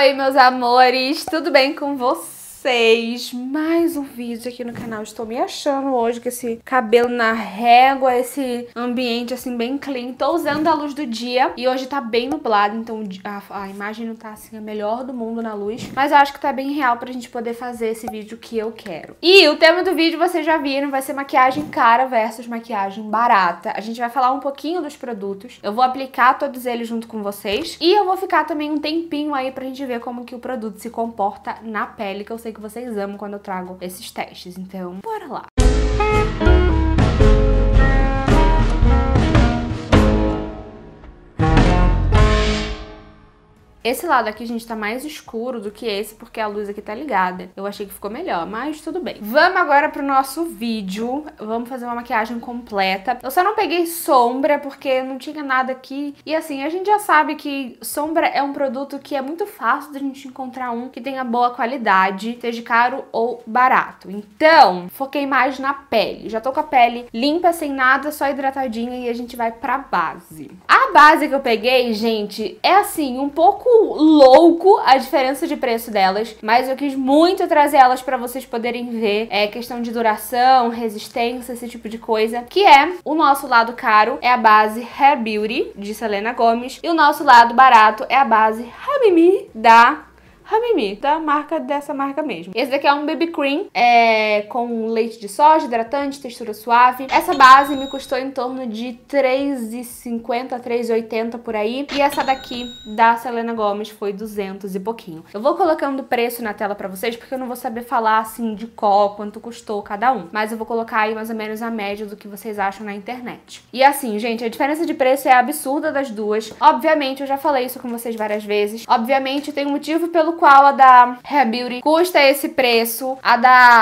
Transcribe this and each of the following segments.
Oi, meus amores, tudo bem com vocês? Mais um vídeo aqui no canal. Estou me achando hoje com esse cabelo na régua, esse ambiente assim bem clean. Tô usando a luz do dia e hoje tá bem nublado, então a imagem não tá assim a melhor do mundo na luz, mas eu acho que tá bem real pra gente poder fazer esse vídeo que eu quero. E o tema do vídeo vocês já viram, vai ser maquiagem cara versus maquiagem barata. A gente vai falar um pouquinho dos produtos, eu vou aplicar todos eles junto com vocês e eu vou ficar também um tempinho aí pra gente ver como que o produto se comporta na pele, que eu sei que vocês amam quando eu trago esses testes, então bora lá! Esse lado aqui, gente, tá mais escuro do que esse, porque a luz aqui tá ligada. Eu achei que ficou melhor, mas tudo bem. Vamos agora pro nosso vídeo. Vamos fazer uma maquiagem completa. Eu só não peguei sombra, porque não tinha nada aqui. E assim, a gente já sabe que sombra é um produto que é muito fácil da gente encontrar um que tenha boa qualidade, seja caro ou barato. Então, foquei mais na pele. Já tô com a pele limpa, sem nada, só hidratadinha, e a gente vai pra base. A base que eu peguei, gente, é assim, um pouco louco a diferença de preço delas, mas eu quis muito trazer elas pra vocês poderem ver questão de duração, resistência, esse tipo de coisa, que é o nosso lado caro é a base Hair Beauty de Selena Gomez e o nosso lado barato é a base Hamimi dessa marca mesmo. Esse daqui é um BB Cream com leite de soja, hidratante, textura suave. Essa base me custou em torno de R$3,50, R$3,80 por aí. E essa daqui da Selena Gomez foi 200 e pouquinho. Eu vou colocando o preço na tela pra vocês, porque eu não vou saber falar assim de qual, quanto custou cada um. Mas eu vou colocar aí mais ou menos a média do que vocês acham na internet. E assim, gente, a diferença de preço é absurda das duas. Obviamente, eu já falei isso com vocês várias vezes. Obviamente, tem um motivo pelo qual a da Hair Beauty custa esse preço, a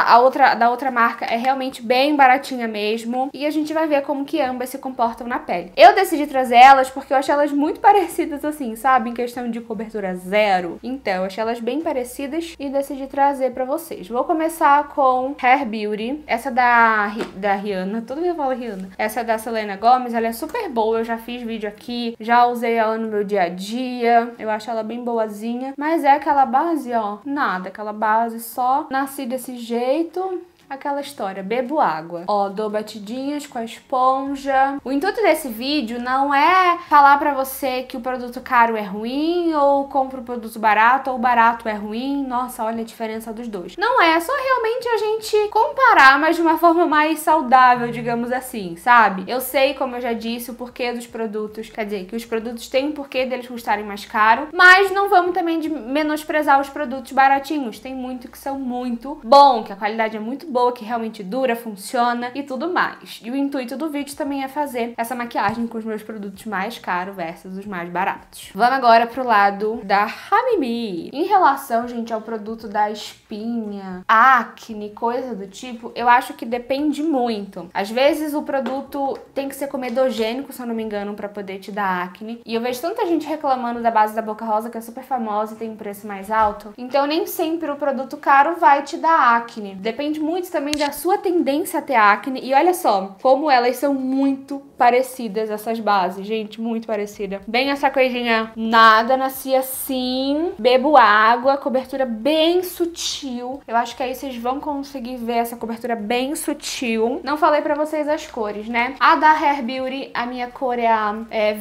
da outra marca é realmente bem baratinha mesmo, e a gente vai ver como que ambas se comportam na pele. Eu decidi trazer elas porque eu achei elas muito parecidas assim, sabe? Em questão de cobertura zero. Então, eu achei elas bem parecidas e decidi trazer pra vocês. Vou começar com Hair Beauty, essa da Rihanna, todo mundo fala Rihanna. Essa da Selena Gomez, ela é super boa, eu já fiz vídeo aqui, já usei ela no meu dia a dia, eu acho ela bem boazinha, mas é aquela base, ó, nada, aquela base só nasci desse jeito. Aquela história, bebo água. Ó, dou batidinhas com a esponja. O intuito desse vídeo não é falar pra você que o produto caro é ruim, ou compra o produto barato, ou o barato é ruim. Nossa, olha a diferença dos dois. Não é, só realmente a gente comparar, mas de uma forma mais saudável, digamos assim, sabe? Eu sei, como eu já disse, o porquê dos produtos, quer dizer, que os produtos têm um porquê deles custarem mais caro, mas não vamos também menosprezar os produtos baratinhos. Tem muito que são muito bom, que a qualidade é muito boa, que realmente dura, funciona e tudo mais. E o intuito do vídeo também é fazer essa maquiagem com os meus produtos mais caros versus os mais baratos. Vamos agora pro lado da Hamimi. Em relação, gente, ao produto da espinha, acne, coisa do tipo, eu acho que depende muito. Às vezes o produto tem que ser comedogênico, se eu não me engano, pra poder te dar acne. E eu vejo tanta gente reclamando da base da Boca Rosa, que é super famosa e tem um preço mais alto. Então nem sempre o produto caro vai te dar acne. Depende muito também da sua tendência a ter acne. E olha só, como elas são muito parecidas, essas bases, gente, muito parecida. Bem essa coisinha, nada, nasci assim, bebo água, cobertura bem sutil. Eu acho que aí vocês vão conseguir ver essa cobertura bem sutil. Não falei pra vocês as cores, né? A da Hair Beauty, a minha cor é a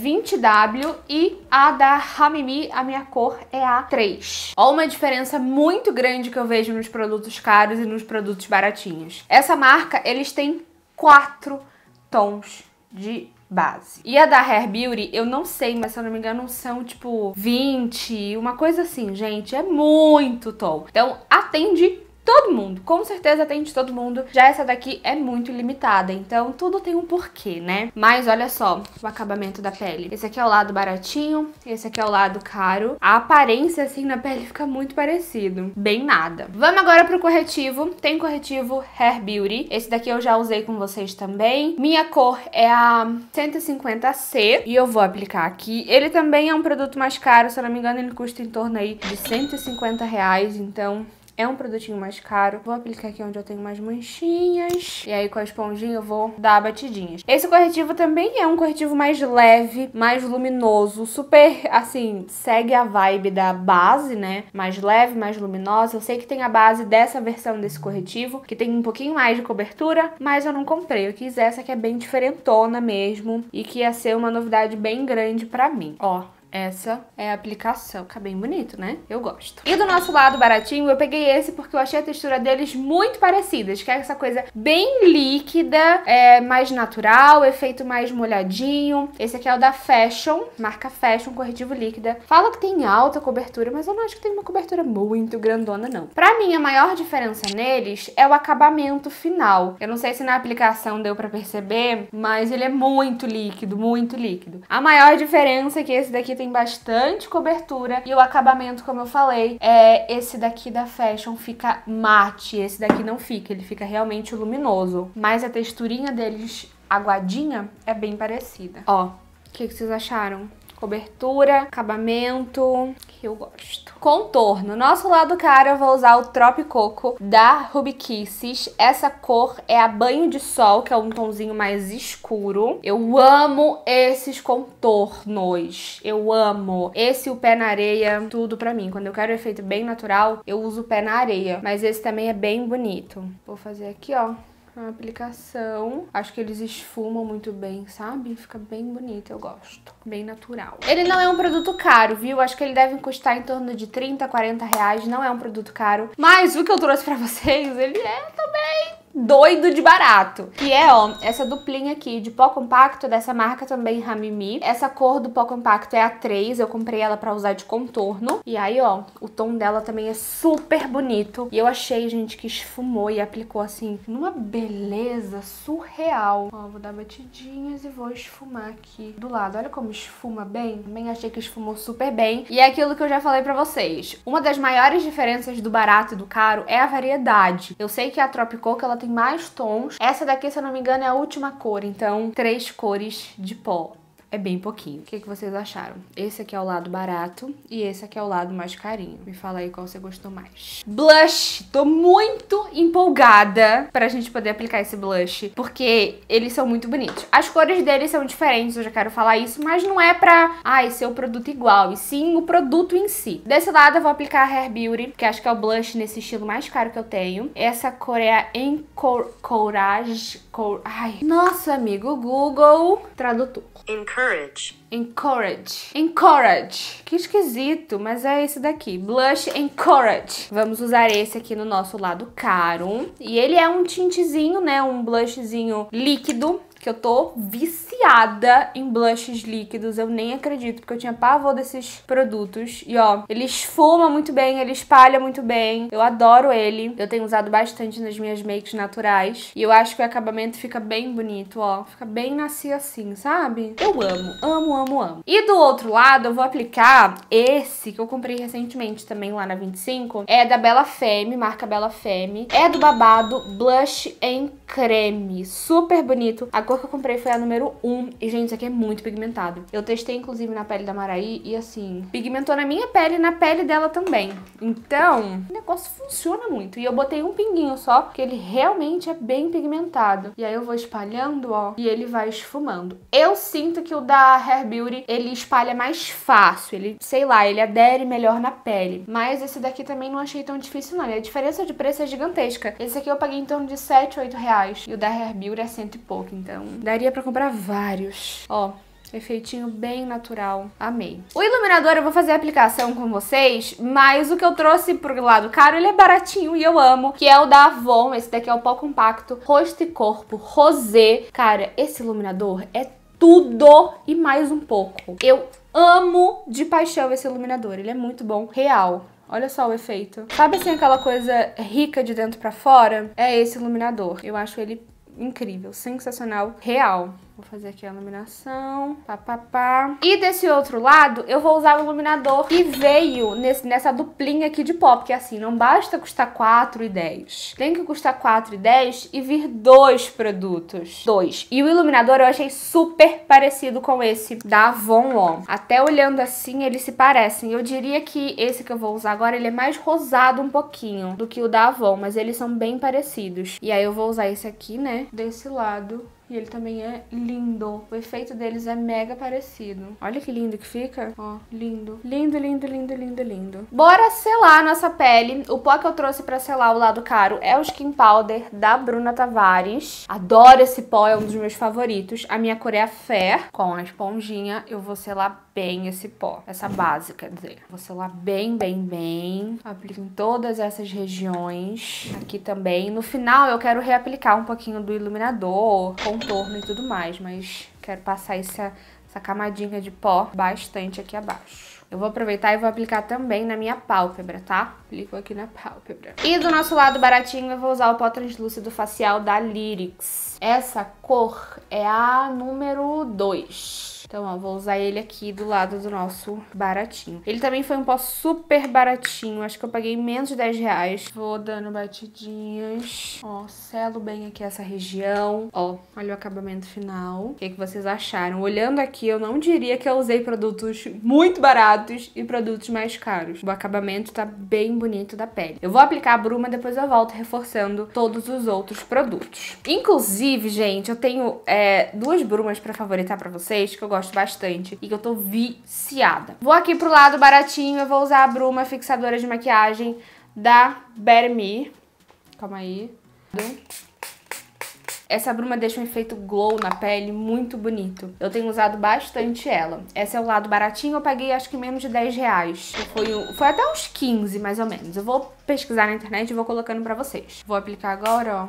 20W e a da Hamimi, a minha cor é a 3. Ó, uma diferença muito grande que eu vejo nos produtos caros e nos produtos baratinhos. Essa marca, eles têm 4 tons de base. E a da Hair Beauty, eu não sei, mas se eu não me engano são tipo 20, uma coisa assim, gente, é muito tom. Então atende todo mundo, com certeza atende todo mundo. Já essa daqui é muito limitada, então tudo tem um porquê, né? Mas olha só o acabamento da pele. Esse aqui é o lado baratinho, esse aqui é o lado caro. A aparência assim na pele fica muito parecido, bem nada. Vamos agora pro corretivo. Tem corretivo Hair Beauty. Esse daqui eu já usei com vocês também. Minha cor é a 150C e eu vou aplicar aqui. Ele também é um produto mais caro, se eu não me engano ele custa em torno aí de R$150, então É um produtinho mais caro. Vou aplicar aqui onde eu tenho mais manchinhas. E aí com a esponjinha eu vou dar batidinhas. Esse corretivo também é um corretivo mais leve, mais luminoso. Super, assim, segue a vibe da base, né? Mais leve, mais luminosa. Eu sei que tem a base dessa versão desse corretivo, que tem um pouquinho mais de cobertura, mas eu não comprei. Eu quis essa que é bem diferentona mesmo e que ia ser uma novidade bem grande pra mim. Ó, essa é a aplicação. Fica bem bonito, né? Eu gosto. E do nosso lado baratinho, eu peguei esse porque eu achei a textura deles muito parecidas. Que é essa coisa bem líquida, mais natural, efeito mais molhadinho. Esse aqui é o da Fashion, marca Fashion, corretivo líquida. Fala que tem alta cobertura, mas eu não acho que tem uma cobertura muito grandona, não. Pra mim, a maior diferença neles é o acabamento final. Eu não sei se na aplicação deu pra perceber, mas ele é muito líquido, muito líquido. A maior diferença é que esse daqui tem bastante cobertura e o acabamento, como eu falei, esse daqui da Fashion fica mate, esse daqui não fica, ele fica realmente luminoso. Mas a texturinha deles, aguadinha, é bem parecida. Ó, o que vocês acharam? Cobertura, acabamento, que eu gosto. Contorno. Nosso lado caro eu vou usar o Trop Coco da Ruby Kisses. Essa cor é a Banho de Sol, que é um tomzinho mais escuro. Eu amo esses contornos. Eu amo. Esse e o pé na areia, tudo pra mim. Quando eu quero um efeito bem natural, eu uso o pé na areia. Mas esse também é bem bonito. Vou fazer aqui, ó, a aplicação. Acho que eles esfumam muito bem, sabe? Fica bem bonito, eu gosto. Bem natural. Ele não é um produto caro, viu? Acho que ele deve custar em torno de 30, 40 reais. Não é um produto caro. Mas o que eu trouxe pra vocês, ele é também doido de barato. Que é, ó, essa duplinha aqui de pó compacto dessa marca também, Hamimi. Essa cor do pó compacto é a 3. Eu comprei ela pra usar de contorno. E aí, ó, o tom dela também é super bonito. E eu achei, gente, que esfumou e aplicou, assim, numa beleza surreal. Ó, vou dar batidinhas e vou esfumar aqui do lado. Olha como esfuma bem. Também achei que esfumou super bem. E é aquilo que eu já falei pra vocês. Uma das maiores diferenças do barato e do caro é a variedade. Eu sei que a Trop Coco, ela tem mais tons. Essa daqui, se eu não me engano, é a última cor. Então, 3 cores de pó. É bem pouquinho. O que vocês acharam? Esse aqui é o lado barato e esse aqui é o lado mais carinho. Me fala aí qual você gostou mais. Blush. Tô muito empolgada pra gente poder aplicar esse blush, porque eles são muito bonitos. As cores deles são diferentes, eu já quero falar isso, mas não é pra, ser o produto igual, e sim o produto em si. Desse lado eu vou aplicar a Hair Beauty, que acho que é o blush nesse estilo mais caro que eu tenho. Essa cor é a Encourage. Nossa, amigo, Google Tradutor. Encourage. Que esquisito, mas é esse daqui. Blush Encourage. Vamos usar esse aqui no nosso lado caro. E ele é um tintezinho, né? Um blushzinho líquido. Que eu tô viciada em blushes líquidos. Eu nem acredito, porque eu tinha pavor desses produtos. E ó, ele esfuma muito bem, ele espalha muito bem. Eu adoro ele. Eu tenho usado bastante nas minhas makes naturais. E eu acho que o acabamento fica bem bonito, ó. Fica bem macio assim, sabe? Eu amo. E do outro lado, eu vou aplicar esse que eu comprei recentemente também lá na 25. É da Bella Femme, marca Bella Femme. É do babado Blush em Creme. Super bonito. A cor que eu comprei foi a número 1. E, gente, isso aqui é muito pigmentado. Eu testei, inclusive, na pele da Maraí e, assim, pigmentou na minha pele e na pele dela também. Então, o negócio funciona muito. E eu botei um pinguinho só, porque ele realmente é bem pigmentado. E aí eu vou espalhando, ó, e ele vai esfumando. Eu sinto que o da Hair Beauty, ele espalha mais fácil. Ele, sei lá, ele adere melhor na pele. Mas esse daqui também não achei tão difícil, não. E a diferença de preço é gigantesca. Esse aqui eu paguei em torno de 7, 8 reais. E o da Hair Beauty é 100 e pouco, então daria pra comprar vários. Ó, efeitinho bem natural. Amei. O iluminador eu vou fazer a aplicação com vocês, mas o que eu trouxe pro lado caro, ele é baratinho e eu amo, que é o da Avon. Esse daqui é o pó compacto Rosto e Corpo Rosé. Cara, esse iluminador é tudo e mais um pouco. Eu amo de paixão esse iluminador. Ele é muito bom. Real. Olha só o efeito. Sabe assim aquela coisa rica de dentro pra fora? É esse iluminador. Eu acho ele incrível, sensacional, real. Vou fazer aqui a iluminação. Pá, pá, pá. E desse outro lado, eu vou usar o iluminador que veio nessa duplinha aqui de pó. Porque assim, não basta custar R$4,10. Tem que custar R$4,10 e vir 2 produtos. 2. E o iluminador eu achei super parecido com esse da Avon On. Até olhando assim, eles se parecem. Eu diria que esse que eu vou usar agora, ele é mais rosado um pouquinho do que o da Avon. Mas eles são bem parecidos. E aí eu vou usar esse aqui, né? Desse lado. E ele também é lindo. O efeito deles é mega parecido. Olha que lindo que fica. Ó, lindo. Lindo, lindo, lindo, lindo, lindo. Bora selar a nossa pele. O pó que eu trouxe pra selar o lado caro é o Skin Powder da Bruna Tavares. Adoro esse pó, é um dos meus favoritos. A minha cor é a Fair. Com a esponjinha, eu vou selar bem esse pó. Essa base, quer dizer. Vou selar bem, bem, bem. Aplico em todas essas regiões. Aqui também. No final, eu quero reaplicar um pouquinho do iluminador, contorno e tudo mais, mas quero passar essa camadinha de pó bastante aqui abaixo. Eu vou aproveitar e vou aplicar também na minha pálpebra, tá? Aplico aqui na pálpebra. E do nosso lado baratinho, eu vou usar o pó translúcido facial da Lyrics. Essa cor é a número 2. Então, ó, vou usar ele aqui do lado do nosso baratinho. Ele também foi um pó super baratinho. Acho que eu paguei menos de R$10. Vou dando batidinhas. Ó, selo bem aqui essa região. Ó, olha o acabamento final. O que vocês acharam? Olhando aqui, eu não diria que eu usei produtos muito baratos e produtos mais caros. O acabamento tá bem bonito da pele. Eu vou aplicar a bruma, depois eu volto reforçando todos os outros produtos. Inclusive, gente, eu tenho 2 brumas pra favoritar pra vocês, que eu gosto bastante e que eu tô viciada. Vou aqui pro lado baratinho, eu vou usar a bruma fixadora de maquiagem da Better Me. Calma aí. Essa bruma deixa um efeito glow na pele muito bonito. Eu tenho usado bastante ela. Esse é o lado baratinho, eu paguei acho que menos de R$10. Foi até uns 15, mais ou menos. Eu vou pesquisar na internet e vou colocando pra vocês. Vou aplicar agora, ó,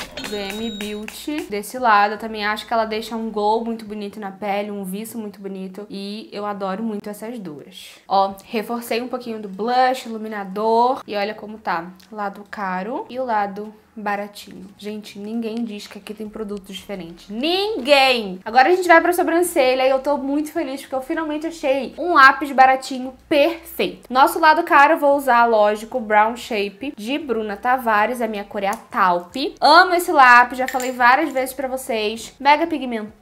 DM Beauty. Desse lado, eu também acho que ela deixa um glow muito bonito na pele, um viço muito bonito. E eu adoro muito essas duas. Ó, reforcei um pouquinho do blush, iluminador. E olha como tá. O lado caro e o lado baratinho. Gente, ninguém diz que aqui tem produtos diferentes. Ninguém! Agora a gente vai pra sobrancelha e eu tô muito feliz porque eu finalmente achei um lápis baratinho perfeito. Nosso lado caro eu vou usar, lógico, o Brown Shape de Bruna Tavares. A minha cor é a Taupe. Amo esse lápis, já falei várias vezes pra vocês. Mega pigmentado,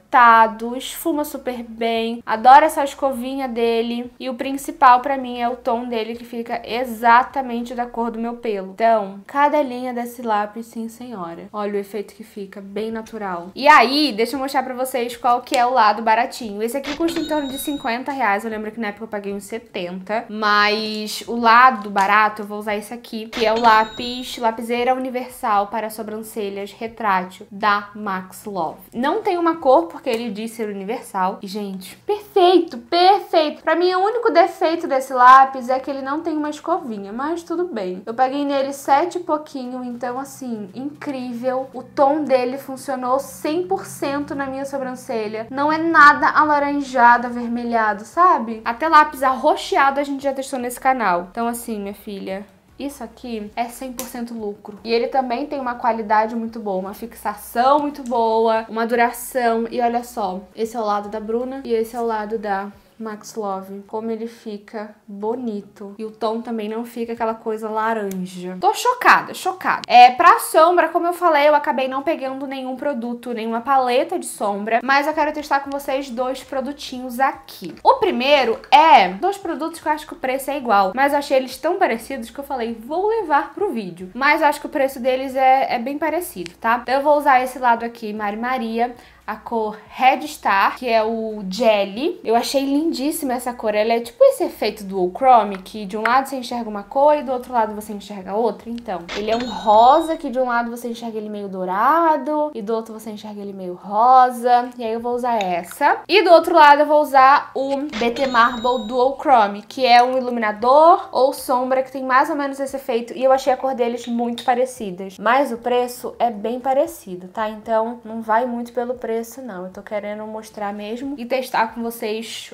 esfuma super bem. Adoro essa escovinha dele. E o principal pra mim é o tom dele, que fica exatamente da cor do meu pelo. Então, cada linha desse lápis, sim senhora. Olha o efeito que fica, bem natural. E aí, deixa eu mostrar pra vocês qual que é o lado baratinho. Esse aqui custa em torno de R$50. Eu lembro que na época eu paguei uns 70. Mas o lado barato, eu vou usar esse aqui, que é o lapiseira universal para sobrancelhas retrátil da Max Love. Não tem uma cor, porque ele diz ser universal. E, gente, perfeito, perfeito. Pra mim, o único defeito desse lápis é que ele não tem uma escovinha, mas tudo bem. Eu paguei nele 7 e pouquinho, então, assim, incrível. O tom dele funcionou 100% na minha sobrancelha. Não é nada alaranjado, avermelhado, sabe? Até lápis arroxeado a gente já testou nesse canal. Então, assim, minha filha, isso aqui é 100% lucro. E ele também tem uma qualidade muito boa, uma fixação muito boa, uma duração. E olha só, esse é o lado da Bruna e esse é o lado da Max Love. Como ele fica bonito. E o tom também não fica aquela coisa laranja. Tô chocada, chocada. Pra sombra, como eu falei, eu acabei não pegando nenhum produto, nenhuma paleta de sombra. Mas eu quero testar com vocês 2 produtinhos aqui. O primeiro é 2 produtos que eu acho que o preço é igual. Mas eu achei eles tão parecidos que eu falei, vou levar pro vídeo. Mas eu acho que o preço deles é bem parecido, tá? Então eu vou usar esse lado aqui, Mari Maria, a cor Red Star, que é o Jelly. Eu achei lindíssima essa cor. Ela é tipo esse efeito dual chrome, que de um lado você enxerga uma cor e do outro lado você enxerga outra. Então, ele é um rosa, que de um lado você enxerga ele meio dourado e do outro você enxerga ele meio rosa. E aí eu vou usar essa. E do outro lado eu vou usar o BT Marble Dual Chrome, que é um iluminador ou sombra que tem mais ou menos esse efeito. E eu achei a cor deles muito parecidas. Mas o preço é bem parecido, tá? Então, não vai muito pelo preço desse não. Eu tô querendo mostrar mesmo e testar com vocês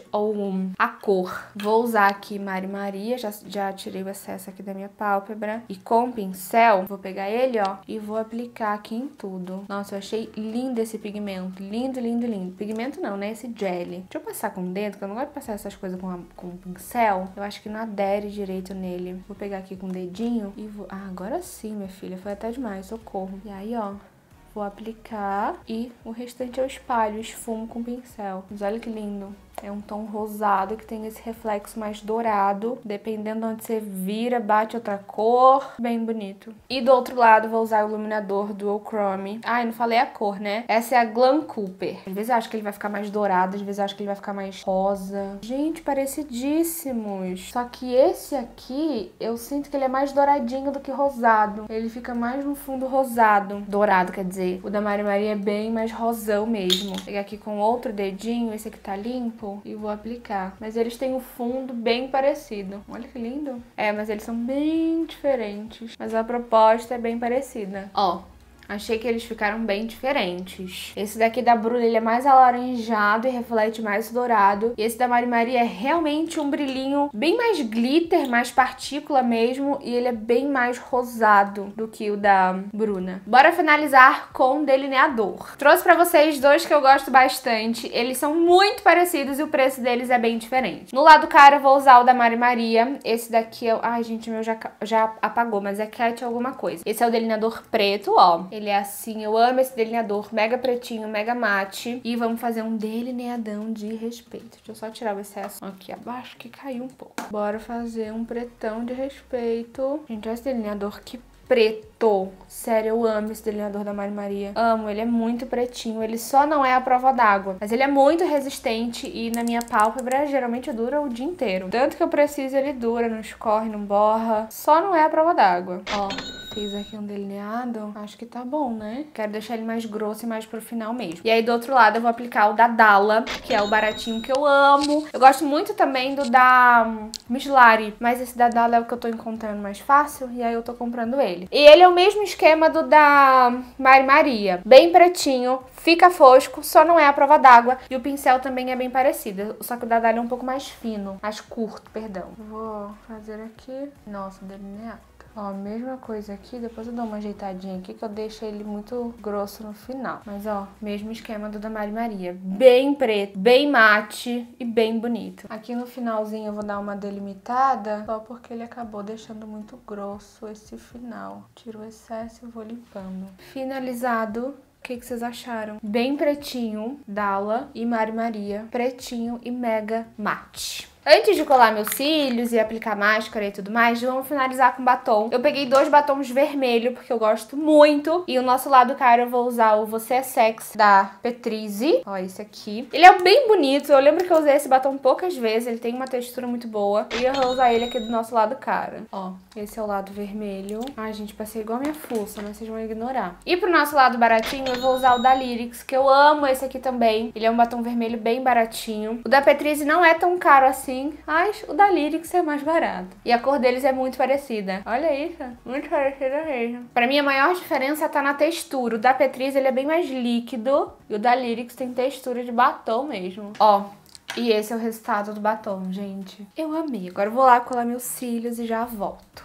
a cor. Vou usar aqui Mari Maria, já tirei o excesso aqui da minha pálpebra. E com o pincel, vou pegar ele, ó, e vou aplicar aqui em tudo. Nossa, eu achei lindo esse pigmento. Lindo, lindo, lindo. Pigmento não, né? Esse jelly. Deixa eu passar com o dedo, que eu não gosto de passar essas coisas com o pincel. Eu acho que não adere direito nele. Vou pegar aqui com o dedinho e vou... Ah, agora sim, minha filha. Foi até demais, socorro. E aí, ó, vou aplicar e o restante eu espalho, esfumo com o pincel. Mas olha que lindo. É um tom rosado que tem esse reflexo mais dourado. Dependendo de onde você vira, bate outra cor. Bem bonito. E do outro lado, vou usar o iluminador Duochrome. Ah, eu não falei a cor, né? Essa é a Glam Cooper. Às vezes eu acho que ele vai ficar mais dourado, às vezes eu acho que ele vai ficar mais rosa. Gente, parecidíssimos. Só que esse aqui, eu sinto que ele é mais douradinho do que rosado. Ele fica mais no fundo rosado. Dourado, quer dizer. O da Mari Maria é bem mais rosão mesmo. Vou pegar aqui com outro dedinho, esse aqui tá limpo. E vou aplicar. Mas eles têm o fundo bem parecido. Olha que lindo. É, mas eles são bem diferentes. Mas a proposta é bem parecida. Ó, achei que eles ficaram bem diferentes. Esse daqui da Bruna, ele é mais alaranjado e reflete mais dourado. E esse da Mari Maria é realmente um brilhinho bem mais glitter, mais partícula mesmo. E ele é bem mais rosado do que o da Bruna. Bora finalizar com delineador. Trouxe pra vocês dois que eu gosto bastante. Eles são muito parecidos e o preço deles é bem diferente. No lado cara eu vou usar o da Mari Maria. Esse daqui é... Ai, gente, meu já apagou, mas é Cat alguma coisa. Esse é o delineador preto, ó. Ele é assim, eu amo esse delineador, mega pretinho, mega mate. E vamos fazer um delineadão de respeito. Deixa eu só tirar o excesso aqui abaixo, que caiu um pouco. Bora fazer um pretão de respeito. Gente, olha esse delineador, que preto. Sério, eu amo esse delineador da Mari Maria. Amo, ele é muito pretinho. Ele só não é a prova d'água, mas ele é muito resistente e na minha pálpebra geralmente dura o dia inteiro. Tanto que eu preciso, ele dura, não escorre, não borra. Só não é a prova d'água. Ó, fiz aqui um delineado. Acho que tá bom, né? Quero deixar ele mais grosso e mais pro final mesmo. E aí do outro lado eu vou aplicar o da Dalla, que é o baratinho que eu amo. Eu gosto muito também do da Michelari, mas esse da Dalla é o que eu tô encontrando mais fácil e aí eu tô comprando ele. E ele é o mesmo esquema do da Mari Maria. Bem pretinho, fica fosco, só não é a prova d'água. E o pincel também é bem parecido, só que o da Dalla é um pouco mais fino, mais curto, perdão. Vou fazer aqui. Nossa, delineado. Ó, mesma coisa aqui, depois eu dou uma ajeitadinha aqui que eu deixo ele muito grosso no final. Mas ó, mesmo esquema do da Mari Maria. Bem preto, bem mate e bem bonito. Aqui no finalzinho eu vou dar uma delimitada, só porque ele acabou deixando muito grosso esse final. Tiro o excesso e vou limpando. Finalizado. O que vocês acharam? Bem pretinho, Dalla e Mari Maria. Pretinho e mega mate. Antes de colar meus cílios e aplicar máscara e tudo mais, vamos finalizar com batom. Eu peguei 2 batons vermelhos, porque eu gosto muito. E o nosso lado cara eu vou usar o Você é Sexy, da Petrizi. Ó, esse aqui. Ele é bem bonito. Eu lembro que eu usei esse batom poucas vezes. Ele tem uma textura muito boa. E eu vou usar ele aqui do nosso lado cara. Ó, esse é o lado vermelho. Ai, gente, passei igual a minha fuça, mas vocês vão ignorar. E pro nosso lado baratinho, eu vou usar o da Lyrics, que eu amo esse aqui também. Ele é um batom vermelho bem baratinho. O da Petrizi não é tão caro assim, mas o da Lyrics é mais barato. E a cor deles é muito parecida. Olha isso, muito parecida mesmo. Pra mim a maior diferença tá na textura. O da Petrizi ele é bem mais líquido e o da Lyrics tem textura de batom mesmo. Ó, e esse é o resultado do batom, gente. Eu amei. Agora eu vou lá colar meus cílios e já volto.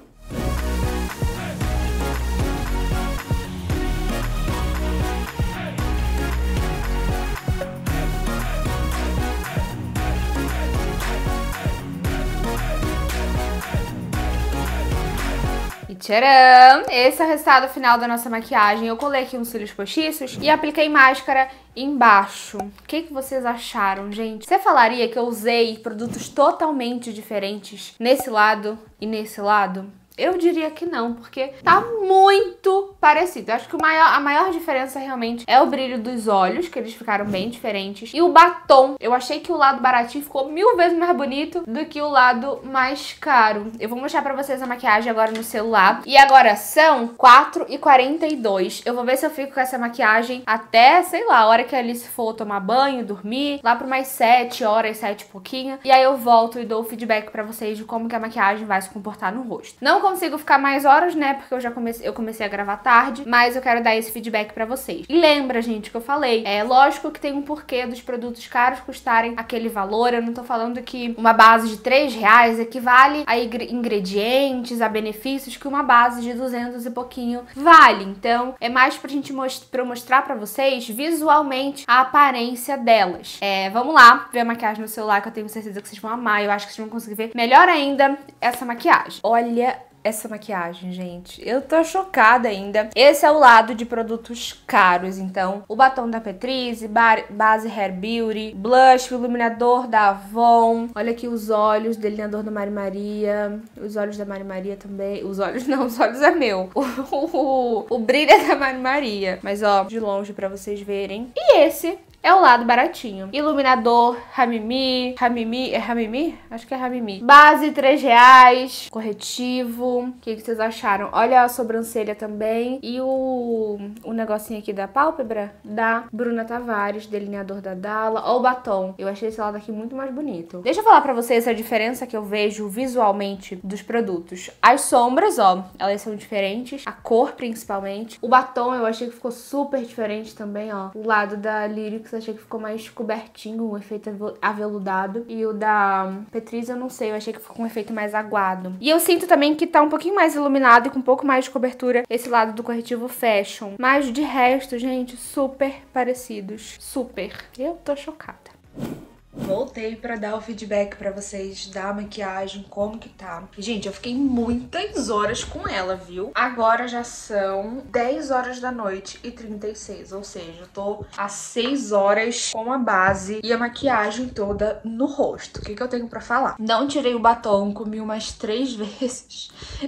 Tcharam! Esse é o resultado final da nossa maquiagem. Eu colei aqui uns cílios postiços e apliquei máscara embaixo. O que vocês acharam, gente? Você falaria que eu usei produtos totalmente diferentes nesse lado e nesse lado? Eu diria que não, porque tá muito parecido. Eu acho que a maior diferença realmente é o brilho dos olhos, que eles ficaram bem diferentes. E o batom, eu achei que o lado baratinho ficou 1000 vezes mais bonito do que o lado mais caro. Eu vou mostrar pra vocês a maquiagem agora no celular. E agora são 4h42. Eu vou ver se eu fico com essa maquiagem até, sei lá, a hora que a Alice for tomar banho, dormir, lá por mais 7 horas, 7 e pouquinho. E aí eu volto e dou o feedback pra vocês de como que a maquiagem vai se comportar no rosto. Não consigo ficar mais horas, né, porque eu comecei a gravar tarde, mas eu quero dar esse feedback pra vocês. E lembra, gente, que eu falei, lógico que tem um porquê dos produtos caros custarem aquele valor. Eu não tô falando que uma base de R$3 equivale a ingredientes, a benefícios que uma base de 200 e pouquinho vale. Então, é mais pra gente mostrar pra vocês visualmente a aparência delas. Vamos lá ver a maquiagem no celular, que eu tenho certeza que vocês vão amar. Eu acho que vocês vão conseguir ver melhor ainda essa maquiagem. Olha essa maquiagem, gente. Eu tô chocada ainda. Esse é o lado de produtos caros, então. O batom da Catrice, base Hair Beauty, blush, o iluminador da Avon. Olha aqui os olhos, delineador da Mari Maria. Os olhos da Mari Maria também. Os olhos não, os olhos é meu. O brilho é da Mari Maria. Mas, ó, de longe pra vocês verem. E esse é o lado baratinho. Iluminador Hamimi. É Hamimi? Acho que é Hamimi. Base R$3. Corretivo. O que vocês acharam? Olha a sobrancelha também. E o negocinho aqui da pálpebra da Bruna Tavares. Delineador da Dalla. Ó o batom. Eu achei esse lado aqui muito mais bonito. Deixa eu falar pra vocês a diferença que eu vejo visualmente dos produtos. As sombras, ó, elas são diferentes. A cor, principalmente. O batom eu achei que ficou super diferente também, ó. O lado da Lyrics achei que ficou mais cobertinho, um efeito aveludado. E o da Catrice eu não sei, eu achei que ficou com um efeito mais aguado. E eu sinto também que tá um pouquinho mais iluminado e com um pouco mais de cobertura esse lado do corretivo Fashion. Mas de resto, gente, super parecidos. Super. Eu tô chocada. Voltei pra dar o feedback pra vocês da maquiagem, como que tá. Gente, eu fiquei muitas horas com ela, viu? Agora já são 10 horas da noite e 36, ou seja, eu tô há 6 horas com a base e a maquiagem toda no rosto. O que eu tenho pra falar? Não tirei o batom, comi umas 3 vezes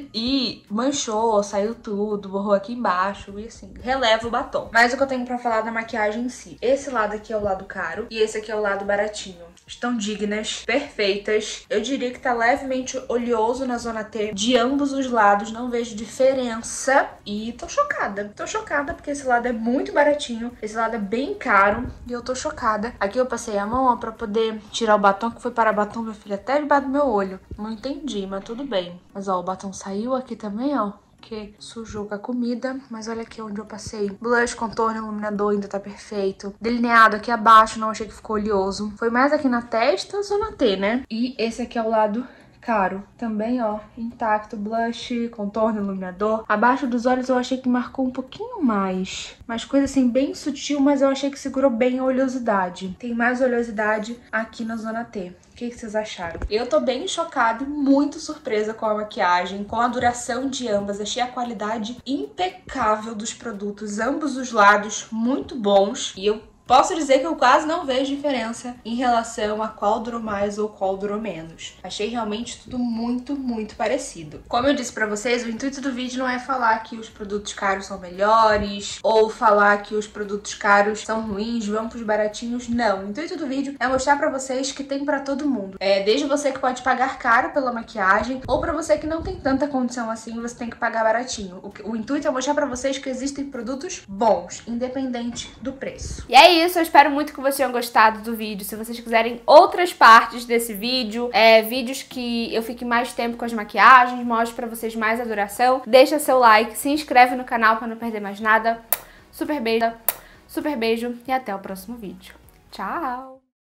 e manchou, saiu tudo, borrou aqui embaixo e assim, releva o batom. Mas o que eu tenho pra falar da maquiagem em si? Esse lado aqui é o lado caro e esse aqui é o lado baratinho. Estão dignas, perfeitas. Eu diria que tá levemente oleoso na zona T. De ambos os lados, não vejo diferença. E tô chocada. Tô chocada porque esse lado é muito baratinho. Esse lado é bem caro. E eu tô chocada. Aqui eu passei a mão, ó, pra poder tirar o batom, que foi para batom, meu filho, até debaixo do meu olho. Não entendi, mas tudo bem. Mas, ó, o batom saiu aqui também, ó. Que sujou com a comida, mas olha aqui onde eu passei. Blush, contorno, iluminador ainda tá perfeito. Delineado aqui abaixo, não achei que ficou oleoso. Foi mais aqui na testa, zona T, né? E esse aqui é o lado caro. Também, ó, intacto, blush, contorno, iluminador. Abaixo dos olhos eu achei que marcou um pouquinho mais. Mas coisa assim, bem sutil, mas eu achei que segurou bem a oleosidade. Tem mais oleosidade aqui na zona T. O que vocês acharam? Eu tô bem chocada e muito surpresa com a maquiagem, com a duração de ambas. Achei a qualidade impecável dos produtos, ambos os lados muito bons. E eu posso dizer que eu quase não vejo diferença em relação a qual durou mais ou qual durou menos. Achei realmente tudo muito, muito parecido. Como eu disse pra vocês, o intuito do vídeo não é falar que os produtos caros são melhores ou falar que os produtos caros são ruins, vamos pros baratinhos. Não, o intuito do vídeo é mostrar pra vocês que tem pra todo mundo. Desde você que pode pagar caro pela maquiagem ou pra você que não tem tanta condição assim, você tem que pagar baratinho. O intuito é mostrar pra vocês que existem produtos bons, independente do preço. E é isso, eu espero muito que vocês tenham gostado do vídeo. Se vocês quiserem outras partes desse vídeo, vídeos que eu fique mais tempo com as maquiagens, mostre pra vocês mais a duração, deixa seu like, se inscreve no canal pra não perder mais nada. Super beijo e até o próximo vídeo. Tchau!